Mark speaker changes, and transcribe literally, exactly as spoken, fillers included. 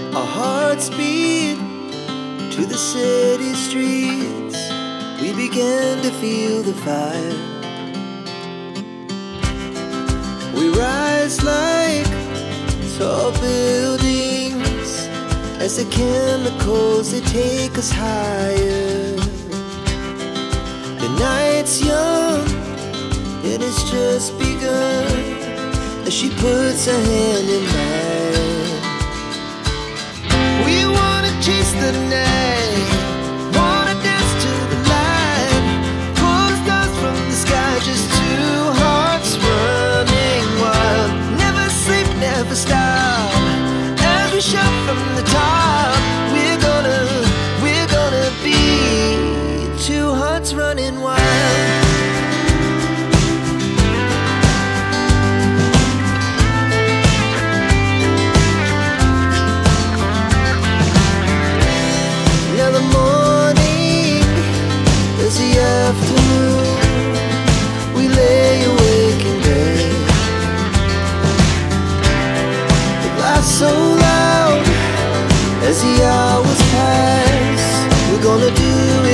Speaker 1: Our hearts beat to the city streets. We began to feel the fire. We rise like tall buildings as the chemicals, they take us higher. The night's young and it's just begun as she puts her hand in mine. We wanna chase the night, wanna dance to the light, pull the stars from the sky, just two hearts running wild. Never sleep, never stop, as we shout from the top. We're gonna, we're gonna be two hearts running wild. Now the morning is the afternoon. We lay awake in bed. It laughs so loud as the hours pass. We're gonna do